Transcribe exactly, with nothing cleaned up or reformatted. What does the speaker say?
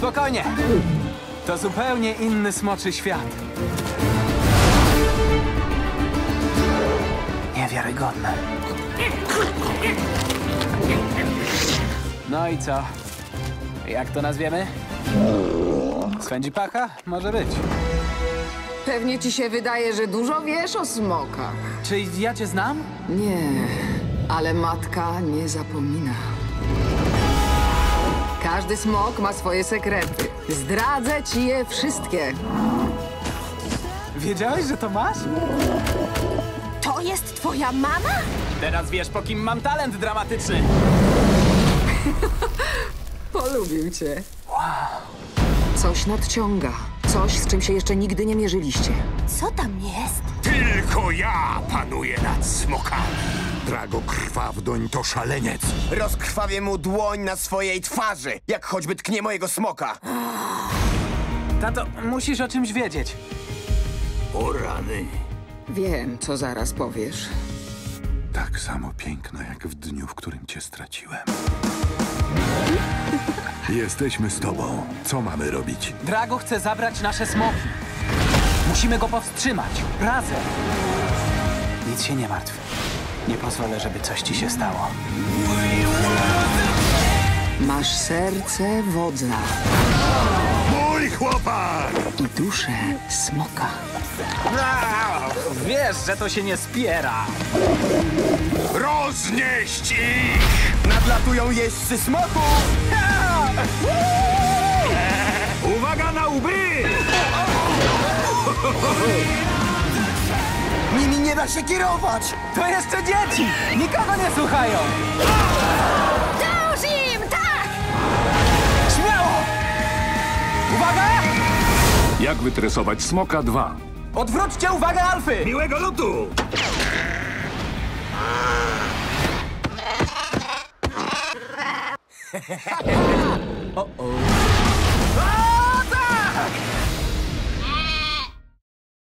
Spokojnie. To zupełnie inny smoczy świat. Niewiarygodne. No i co? Jak to nazwiemy? Swędzi pacha? Może być. Pewnie ci się wydaje, że dużo wiesz o smokach. Czy ja cię znam? Nie, ale matka nie zapomina. Każdy smok ma swoje sekrety. Zdradzę ci je wszystkie. Wiedziałeś, że to masz? To jest twoja mama? Teraz wiesz, po kim mam talent dramatyczny. Polubił cię. Wow. Coś nadciąga. Coś, z czym się jeszcze nigdy nie mierzyliście. Co tam jest? Tylko ja panuję nad smokami. Drago Krwawdoń to szaleniec. Rozkrwawię mu dłoń na swojej twarzy, jak choćby tknie mojego smoka. Tato, musisz o czymś wiedzieć. O rany. Wiem, co zaraz powiesz. Tak samo piękna, jak w dniu, w którym cię straciłem. Jesteśmy z tobą. Co mamy robić? Drago chce zabrać nasze smoki. Musimy go powstrzymać. Razem. Nic się nie martw. Nie pozwolę, żeby coś ci się stało. Masz serce wodza Mój chłopak! i duszę smoka. Wiesz, że to się nie spiera. Roznieść ich! Nadlatują jeźdźcy smoków! Uwaga na łby! Nimi nie da się kierować! To jeszcze dzieci! Nikogo nie słuchają! Dąż im, tak! Śmiało! Uwaga! Jak wytresować smoka dwa? Odwróćcie uwagę Alfy! Miłego lotu! O, tak!